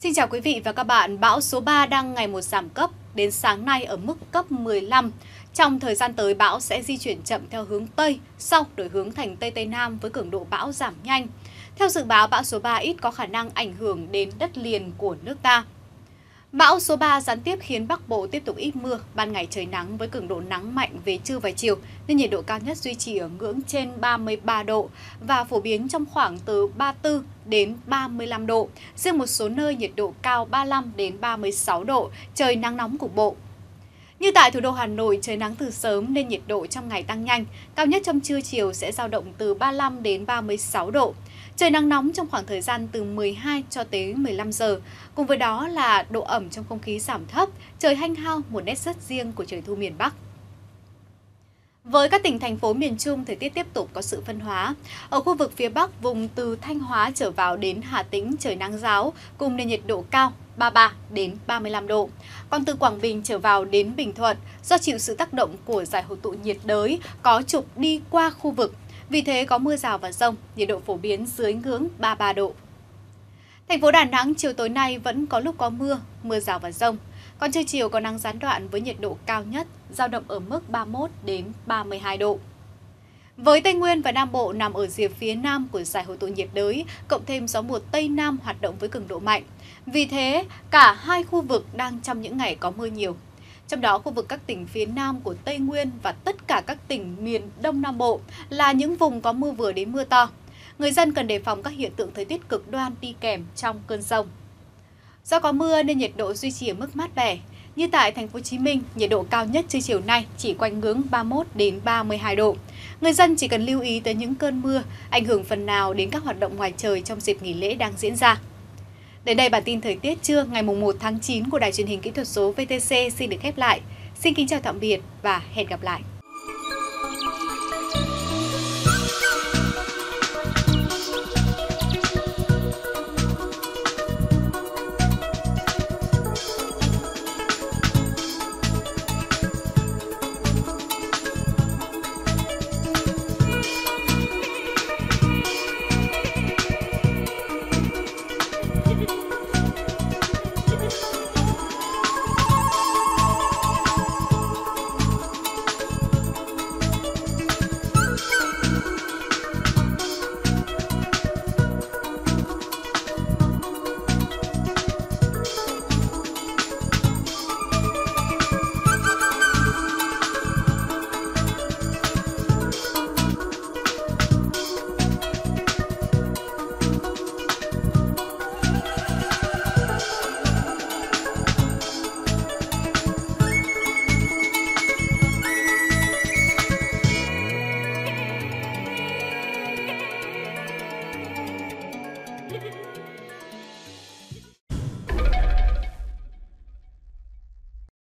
Xin chào quý vị và các bạn. Bão số 3 đang ngày một giảm cấp, đến sáng nay ở mức cấp 15. Trong thời gian tới, bão sẽ di chuyển chậm theo hướng Tây, sau đổi hướng thành Tây Tây Nam với cường độ bão giảm nhanh. Theo dự báo, bão số 3 ít có khả năng ảnh hưởng đến đất liền của nước ta. Bão số 3 gián tiếp khiến Bắc Bộ tiếp tục ít mưa, ban ngày trời nắng với cường độ nắng mạnh về trưa và chiều, nên nhiệt độ cao nhất duy trì ở ngưỡng trên 33 độ và phổ biến trong khoảng từ 34 đến 35 độ. Riêng một số nơi nhiệt độ cao 35 đến 36 độ, trời nắng nóng cục bộ. Như tại thủ đô Hà Nội, trời nắng từ sớm nên nhiệt độ trong ngày tăng nhanh, cao nhất trong trưa chiều sẽ dao động từ 35 đến 36 độ. Trời nắng nóng trong khoảng thời gian từ 12 cho tới 15 giờ, cùng với đó là độ ẩm trong không khí giảm thấp, trời hanh hao một nét rất riêng của trời thu miền Bắc. Với các tỉnh thành phố miền Trung, thời tiết tiếp tục có sự phân hóa. Ở khu vực phía Bắc, vùng từ Thanh Hóa trở vào đến Hà Tĩnh trời nắng ráo cùng nền nhiệt độ cao 33 đến 35 độ. Còn từ Quảng Bình trở vào đến Bình Thuận, do chịu sự tác động của giải hội tụ nhiệt đới có trục đi qua khu vực, vì thế có mưa rào và dông, nhiệt độ phổ biến dưới ngưỡng 33 độ. Thành phố Đà Nẵng chiều tối nay vẫn có lúc có mưa rào và dông. Còn trưa chiều có nắng gián đoạn với nhiệt độ cao nhất dao động ở mức 31 đến 32 độ. Với Tây Nguyên và Nam Bộ nằm ở rìa phía nam của giải hội tụ nhiệt đới, cộng thêm gió mùa Tây Nam hoạt động với cường độ mạnh. Vì thế, cả hai khu vực đang trong những ngày có mưa nhiều. Trong đó, khu vực các tỉnh phía nam của Tây Nguyên và tất cả các tỉnh miền Đông Nam Bộ là những vùng có mưa vừa đến mưa to. Người dân cần đề phòng các hiện tượng thời tiết cực đoan đi kèm trong cơn dông. Do có mưa nên nhiệt độ duy trì ở mức mát mẻ. Như tại thành phố Hồ Chí Minh, nhiệt độ cao nhất trưa chiều nay chỉ quanh ngưỡng 31 đến 32 độ. Người dân chỉ cần lưu ý tới những cơn mưa ảnh hưởng phần nào đến các hoạt động ngoài trời trong dịp nghỉ lễ đang diễn ra. Đến đây bản tin thời tiết trưa ngày 1 tháng 9 của Đài truyền hình kỹ thuật số VTC xin được khép lại. Xin kính chào tạm biệt và hẹn gặp lại.